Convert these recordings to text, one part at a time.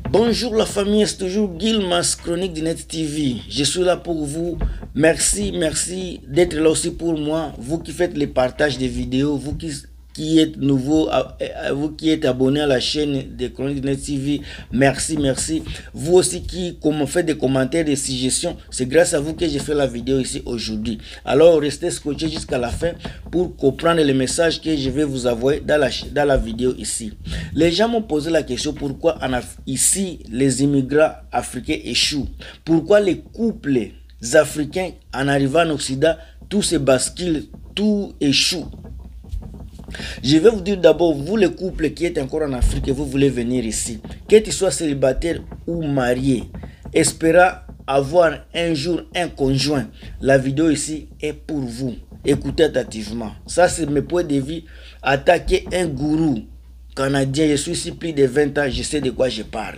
Bonjour la famille, c'est toujours Gilmas, chronique de Net TV. Je suis là pour vous. Merci d'être là aussi pour moi. Vous qui faites les partages des vidéos, vous qui êtes nouveau, vous qui êtes abonné à la chaîne de Chronique de Net TV, merci. Vous aussi qui faites des commentaires, des suggestions, c'est grâce à vous que j'ai fait la vidéo ici aujourd'hui. Alors restez scotchés jusqu'à la fin pour comprendre les messages que je vais vous envoyer dans la vidéo ici. Les gens m'ont posé la question pourquoi ici les immigrants africains échouent. Pourquoi les couples africains en arrivant en Occident, tout se bascule, tout échoue. Je vais vous dire d'abord, vous les couples qui êtes encore en Afrique et vous voulez venir ici, que tu sois célibataire ou marié, espérant avoir un jour un conjoint, la vidéo ici est pour vous. Écoutez attentivement. Ça c'est mes points de vue. Attaquer un gourou canadien, je suis ici plus de 20 ans, je sais de quoi je parle.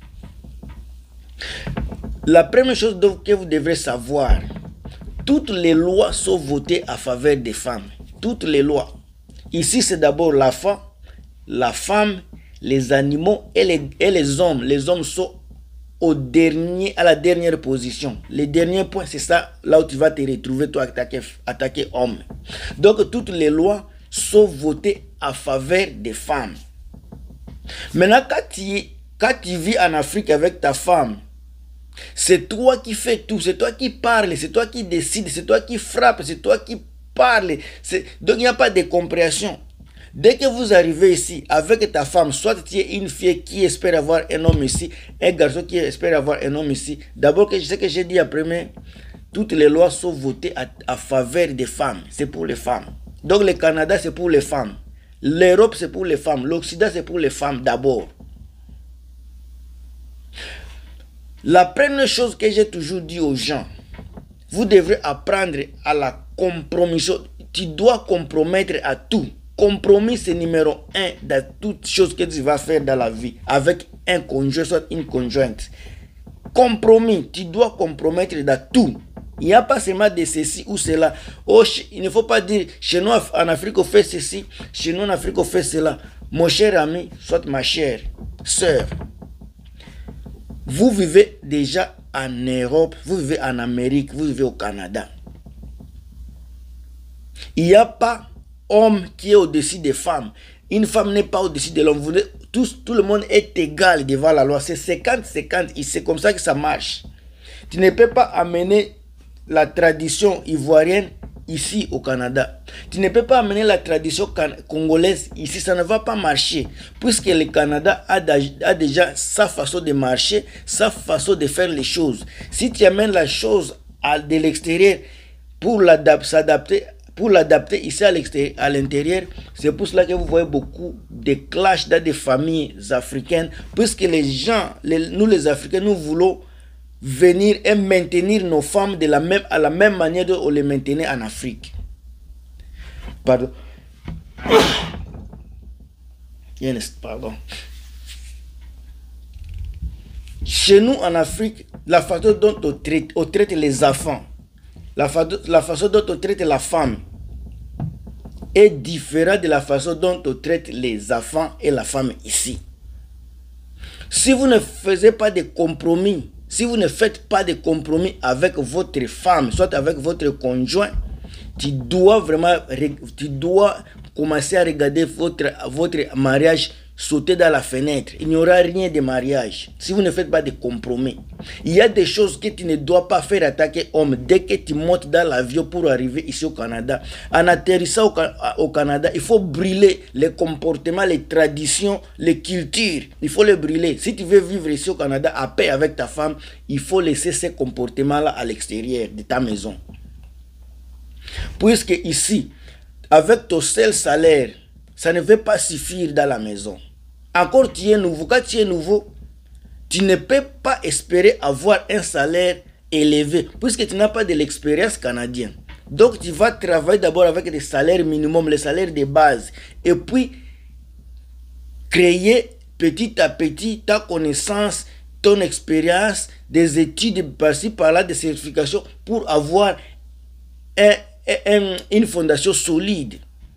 La première chose que vous devrez savoir, toutes les lois sont votées à faveur des femmes. Toutes les lois. Ici, c'est d'abord la femme, les animaux et les hommes. Les hommes sont à la dernière position. Le dernier point, c'est ça, là où tu vas te retrouver, toi, attaquer homme. Donc, toutes les lois sont votées à faveur des femmes. Maintenant, quand tu vis en Afrique avec ta femme, c'est toi qui fais tout, c'est toi qui parles, c'est toi qui décides, c'est toi qui frappes, c'est toi qui parle. Donc il n'y a pas de compréhension. Dès que vous arrivez ici avec ta femme, soit tu es une fille qui espère avoir un homme ici, un garçon qui espère avoir un homme ici. D'abord, je sais que j'ai dit après, toutes les lois sont votées à faveur des femmes. C'est pour les femmes. Donc le Canada, c'est pour les femmes. L'Europe, c'est pour les femmes. L'Occident, c'est pour les femmes d'abord. La première chose que j'ai toujours dit aux gens, vous devrez apprendre à la compromission. Tu dois compromettre à tout. Compromis, c'est numéro 1 dans toutes choses que tu vas faire dans la vie avec un conjoint, soit une conjointe. Compromis, tu dois compromettre dans tout. Il n'y a pas seulement de ceci ou cela. Oh, il ne faut pas dire, chez nous en Afrique on fait ceci, chez nous en Afrique on fait cela. Mon cher ami, soit ma chère sœur, vous vivez déjà en Europe, vous vivez en Amérique, vous vivez au Canada. Il n'y a pas homme qui est au-dessus des femmes. Une femme n'est pas au-dessus de l'homme. Tout le monde est égal devant la loi. C'est 50-50 et c'est comme ça que ça marche. Tu ne peux pas amener la tradition ivoirienne ici au Canada. Tu ne peux pas amener la tradition congolaise ici. Ça ne va pas marcher. Puisque le Canada a déjà sa façon de marcher, sa façon de faire les choses. Si tu amènes la chose de l'extérieur pour l'adapter ici à l'intérieur, c'est pour cela que vous voyez beaucoup de clashs dans des familles africaines. Puisque les gens, nous les Africains, nous voulons venir et maintenir nos femmes à la même manière dont on les maintenait en Afrique. Pardon. Pardon. Chez nous en Afrique, la façon dont on traite les enfants, la façon dont on traite la femme est différente de la façon dont on traite les enfants et la femme ici. Si vous ne faites pas de compromis, si vous ne faites pas de compromis avec votre femme, soit avec votre conjoint, tu dois commencer à regarder votre mariage sauter dans la fenêtre. Il n'y aura rien de mariage si vous ne faites pas de compromis. Il y a des choses que tu ne dois pas faire attaquer homme. Dès que tu montes dans l'avion pour arriver ici au Canada, en atterrissant au Canada, il faut brûler les comportements, les traditions, les cultures. Il faut les brûler. Si tu veux vivre ici au Canada à paix avec ta femme, il faut laisser ces comportements-là à l'extérieur de ta maison. Puisque ici, avec ton seul salaire, ça ne veut pas suffire dans la maison. Encore tu es nouveau. Quand tu es nouveau, tu ne peux pas espérer avoir un salaire élevé puisque tu n'as pas de l'expérience canadienne. Donc tu vas travailler d'abord avec des salaires minimum, les salaires de base. Et puis, créer petit à petit ta connaissance, ton expérience, des études par-ci par-là, des certifications pour avoir une fondation solide.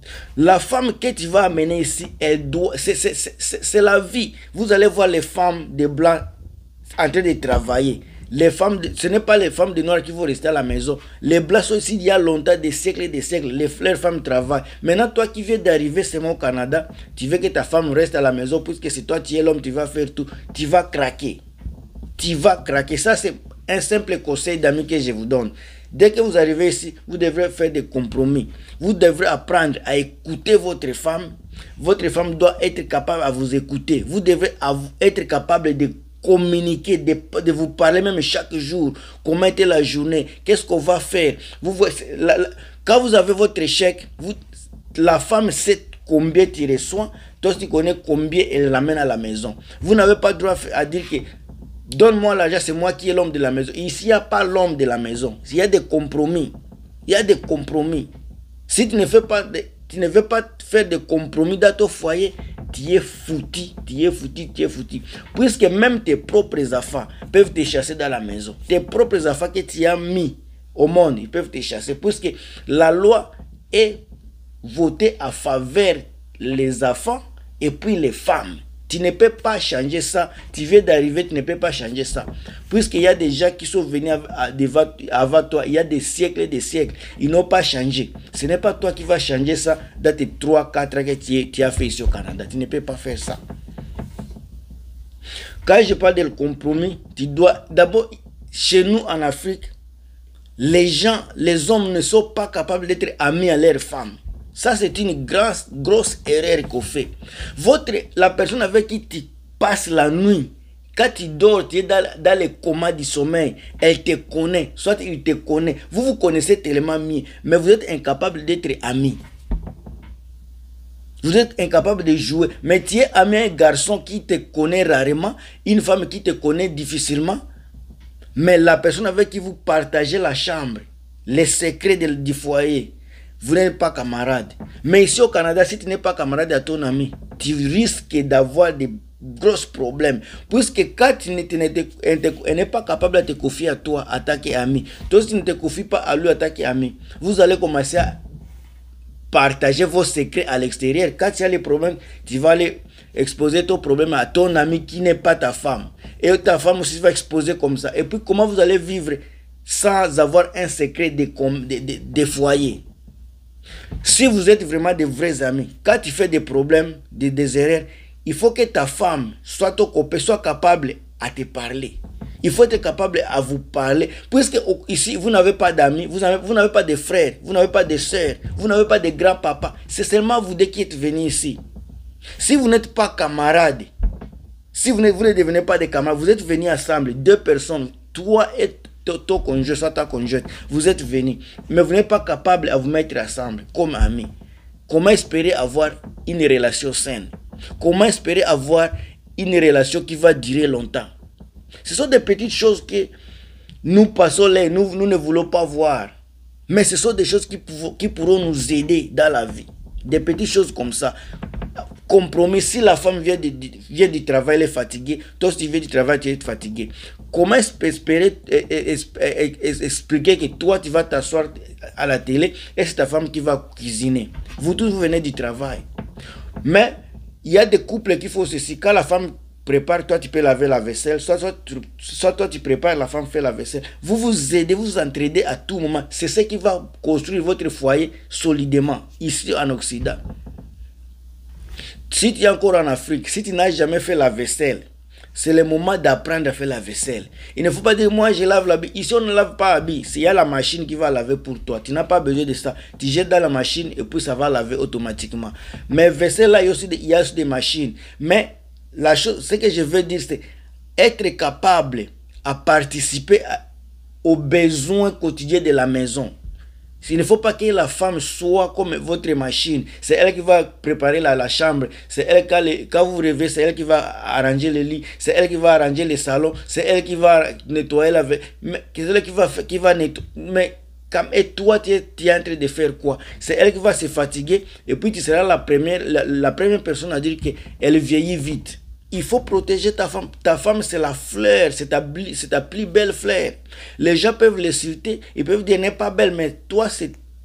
La femme que tu vas amener ici, elle doit, c'est la vie. Vous allez voir les femmes de blancs en train de travailler. Les femmes, ce n'est pas les femmes de noirs qui vont rester à la maison. Les blancs sont ici il y a longtemps, des siècles et des siècles. Les femmes travaillent. Maintenant, toi qui viens d'arriver seulement au Canada, tu veux que ta femme reste à la maison, puisque c'est toi qui es l'homme, tu vas faire tout. Tu vas craquer. Tu vas craquer. Ça, c'est un simple conseil d'amis que je vous donne. Dès que vous arrivez ici, vous devrez faire des compromis. Vous devrez apprendre à écouter votre femme. Votre femme doit être capable à vous écouter. Vous devez être capable de communiquer, de vous parler même chaque jour. Comment était la journée? Qu'est-ce qu'on va faire? Quand vous avez votre chèque, la femme sait combien tu reçois. Toi, tu connais combien elle l'amène à la maison. Vous n'avez pas le droit à dire que donne-moi l'argent, c'est moi qui est l'homme de la maison. Ici, il n'y a pas l'homme de la maison. Il y a des compromis. Il y a des compromis. Si tu ne veux pas faire de compromis dans ton foyer, tu es foutu, tu es foutu, tu es foutu. Puisque même tes propres enfants peuvent te chasser dans la maison. Tes propres enfants que tu as mis au monde, ils peuvent te chasser. Puisque la loi est votée à faveur des enfants et puis les femmes. Tu ne peux pas changer ça. Tu viens d'arriver, tu ne peux pas changer ça. Puisqu'il y a des gens qui sont venus avant toi, il y a des siècles et des siècles. Ils n'ont pas changé. Ce n'est pas toi qui vas changer ça dans tes 3-4 ans que tu as fait ici au Canada. Tu ne peux pas faire ça. Quand je parle de compromis, tu dois... D'abord, chez nous en Afrique, les hommes ne sont pas capables d'être amis à leurs femmes. Ça, c'est une grosse erreur qu'on fait. La personne avec qui tu passes la nuit, quand tu dors, tu es dans les comas du sommeil, elle te connaît, soit il te connaît. Vous vous connaissez tellement mieux, mais vous êtes incapable d'être amis. Vous êtes incapable de jouer, mais tu es ami à un garçon qui te connaît rarement, une femme qui te connaît difficilement, mais la personne avec qui vous partagez la chambre, les secrets du foyer, vous n'êtes pas camarade. Mais ici au Canada, si tu n'es pas camarade à ton ami, tu risques d'avoir des gros problèmes. Puisque quand tu n'es pas capable de te confier à toi, à tant qu'ami, toi si tu ne te confies pas à lui en tant qu'ami, vous allez commencer à partager vos secrets à l'extérieur. Quand tu as les problèmes, tu vas aller exposer ton problème à ton ami qui n'est pas ta femme. Et ta femme aussi va exposer comme ça. Et puis comment vous allez vivre sans avoir un secret de foyer? Si vous êtes vraiment de vrais amis, quand tu fais des problèmes, des erreurs, il faut que ta femme soit ton copain, soit capable à te parler. Il faut être capable à vous parler. Puisque ici, vous n'avez pas d'amis, vous n'avez pas de frères, vous n'avez pas de sœurs, vous n'avez pas de grands-papas. C'est seulement vous deux qui êtes venus ici. Si vous n'êtes pas camarades, si vous ne devenez pas des camarades, vous êtes venus ensemble, deux personnes, toi et ton conjoint, soit ta conjointe, vous êtes venus, mais vous n'êtes pas capable à vous mettre ensemble comme amis. Comment espérer avoir une relation saine? Comment espérer avoir une relation qui va durer longtemps? Ce sont des petites choses que nous passons là, nous ne voulons pas voir. Mais ce sont des choses qui pourront nous aider dans la vie. Des petites choses comme ça. Compromis, si la femme vient du travail, elle est fatiguée. Toi, si tu viens du travail, tu es fatigué. Comment espérer expliquer que toi, tu vas t'asseoir à la télé et c'est ta femme qui va cuisiner? Vous tous, vous venez du travail. Mais il y a des couples qui font ceci. Quand la femme prépare, toi, tu peux laver la vaisselle. Soit toi, tu prépares, la femme fait la vaisselle. Vous vous aidez, vous vous entraidez à tout moment. C'est ce qui va construire votre foyer solidement, ici en Occident. Si tu es encore en Afrique, si tu n'as jamais fait la vaisselle, c'est le moment d'apprendre à faire la vaisselle. Il ne faut pas dire, moi je lave l'habit. Ici on ne lave pas l'habit. Il y a la machine qui va laver pour toi. Tu n'as pas besoin de ça. Tu jettes dans la machine et puis ça va laver automatiquement. Mais vaisselle là, il y a aussi des machines. Mais la chose, ce que je veux dire, c'est être capable à participer aux besoins quotidiens de la maison. Il ne faut pas que la femme soit comme votre machine. C'est elle qui va préparer la chambre. C'est elle, quand vous rêvez, c'est elle qui va arranger le lit. C'est elle qui va arranger le salon. C'est elle qui va nettoyer la vaisselle. C'est elle qui va nettoyer. Mais et toi, tu es en train de faire quoi? C'est elle qui va se fatiguer. Et puis tu seras la première personne à dire qu'elle vieillit vite. Il faut protéger ta femme. Ta femme, c'est la fleur, c'est ta plus belle fleur. Les gens peuvent l'insulter, ils peuvent dire, elle n'est pas belle, mais toi, c'est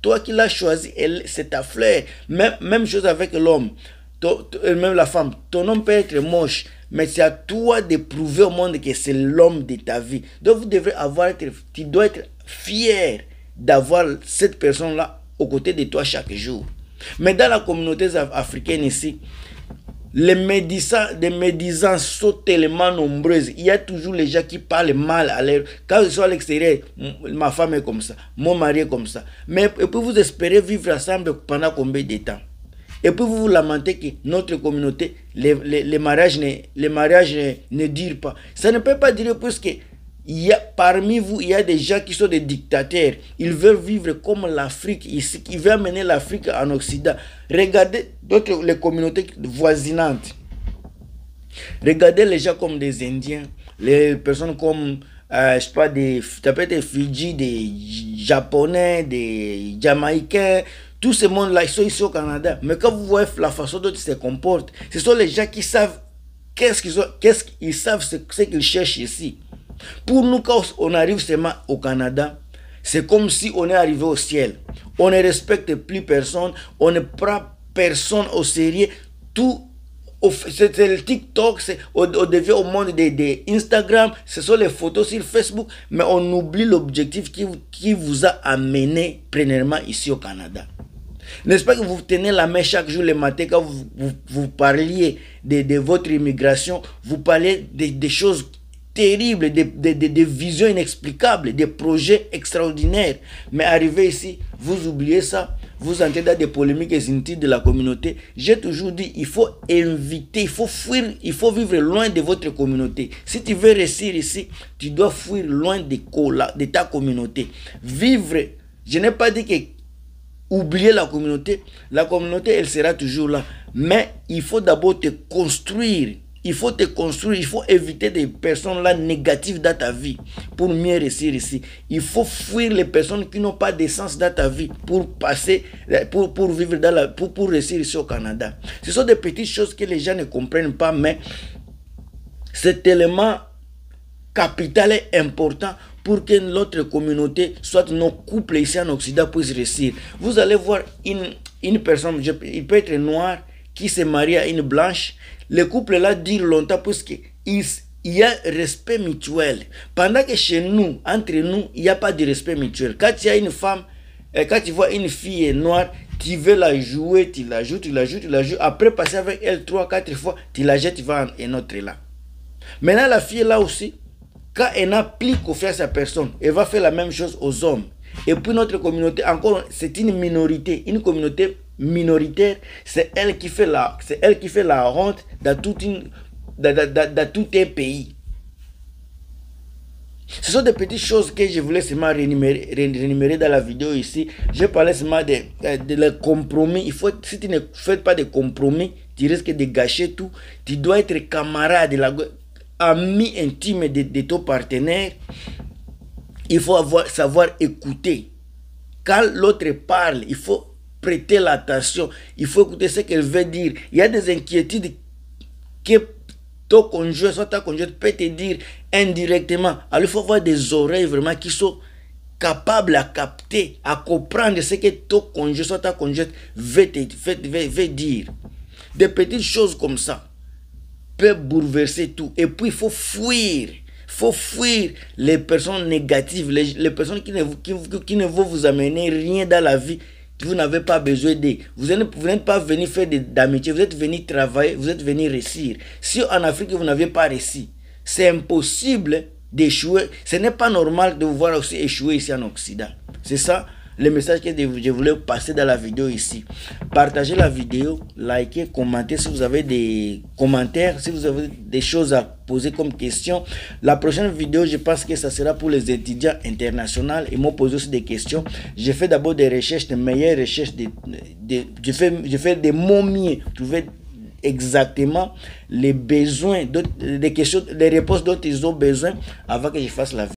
toi qui l'as choisi, c'est ta fleur. Même chose avec l'homme, même la femme. Ton homme peut être moche, mais c'est à toi de prouver au monde que c'est l'homme de ta vie. Donc vous devrez tu dois être fier d'avoir cette personne-là aux côtés de toi chaque jour. Mais dans la communauté africaine ici, les médisants sont tellement nombreuses. Il y a toujours les gens qui parlent mal à l'air. Quand ils sont à l'extérieur, ma femme est comme ça, mon mari est comme ça. Mais et puis vous espérez vivre ensemble pendant combien de temps? Et puis vous vous lamentez que notre communauté, les mariages ne durent pas. Ça ne peut pas durer puisque parmi vous, il y a des gens qui sont des dictateurs. Ils veulent vivre comme l'Afrique ici, qui veut amener l'Afrique en Occident. Regardez les communautés voisinantes. Regardez les gens comme des Indiens, les personnes comme, je sais pas, ça peut être des Fidji, des Japonais, des Jamaïcains. Tous ces mondes-là, ils sont ici au Canada. Mais quand vous voyez la façon dont ils se comportent, ce sont les gens qui savent ce qu'ils cherchent ici. Pour nous, quand on arrive seulement au Canada, c'est comme si on est arrivé au ciel. On ne respecte plus personne, on ne prend personne au sérieux. C'est le TikTok, on devient au monde de Instagram, ce sont les photos sur Facebook, mais on oublie l'objectif qui vous a amené premièrement ici au Canada. N'est-ce pas que vous tenez la main chaque jour le matin quand vous parliez de votre immigration, vous parlez des choses terribles, des visions inexplicables, des projets extraordinaires. Mais arrivé ici, vous oubliez ça, vous entrez dans des polémiques inutiles de la communauté. J'ai toujours dit, il faut éviter, il faut fuir, il faut vivre loin de votre communauté. Si tu veux réussir ici, tu dois fuir loin de ta communauté. Vivre, je n'ai pas dit que oublier la communauté, elle sera toujours là. Mais il faut d'abord te construire. Il faut te construire, il faut éviter des personnes là négatives dans ta vie pour mieux réussir ici. Il faut fuir les personnes qui n'ont pas d'essence dans ta vie pour vivre pour réussir ici au Canada. Ce sont des petites choses que les gens ne comprennent pas, mais c'est tellement capital et important pour que notre communauté, soit nos couples ici en Occident, puissent réussir. Vous allez voir une personne, il peut être noir, qui se marie à une blanche. Le couple là dure longtemps parce qu'il y a respect mutuel. Pendant que chez nous, entre nous, il n'y a pas de respect mutuel. Quand tu as une femme, quand tu vois une fille noire, tu veux la jouer, tu la joues. Après passer avec elle 3-4 fois, tu la jettes, tu vas en un autre là. Maintenant, la fille là aussi, quand elle n'a plus confiance à personne, elle va faire la même chose aux hommes. Et puis notre communauté, encore, c'est une minorité. Une communauté minoritaire, c'est elle qui fait la honte dans tout un pays. Ce sont des petites choses que je voulais seulement rémunérer dans la vidéo ici. Je parlais seulement de compromis. Si tu ne fais pas de compromis, tu risques de gâcher tout. Tu dois être camarade, ami intime de ton partenaire. Il faut savoir écouter. Quand l'autre parle, il faut prêter l'attention. Il faut écouter ce qu'elle veut dire. Il y a des inquiétudes que ton conjoint, soit ta conjointe peut te dire indirectement. Alors il faut avoir des oreilles vraiment qui sont capables à capter, à comprendre ce que ton conjoint, soit ta conjointe veut dire. Des petites choses comme ça peuvent bouleverser tout. Et puis il faut fuir. Il faut fuir les personnes négatives, les personnes qui ne vont vous amener rien dans la vie, que vous n'avez pas besoin d'eux. Vous n'êtes pas venu faire d'amitié, vous êtes venu travailler, vous êtes venu réussir. Si en Afrique vous n'avez pas réussi, c'est impossible d'échouer. Ce n'est pas normal de vous voir aussi échouer ici en Occident. C'est ça le message que je voulais passer dans la vidéo ici. Partagez la vidéo, likez, commentez si vous avez des commentaires, si vous avez des choses à poser comme question. La prochaine vidéo, je pense que ça sera pour les étudiants internationaux. Ils m'ont posé aussi des questions. J'ai fait d'abord des recherches, de meilleures recherches. Je fais de mon mieux, trouver exactement les besoins, les réponses dont ils ont besoin avant que je fasse la vidéo.